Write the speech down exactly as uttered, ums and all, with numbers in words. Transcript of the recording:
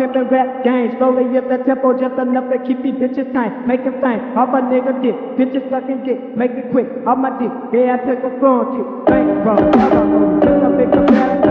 in the rap game. Slowly at the tempo, just enough to keep these bitches tight. Make it think, all my nigga dick, bitches sucking dick, make it quick. All my dick, yeah, I took a phone to bank from. I don't know, just a big up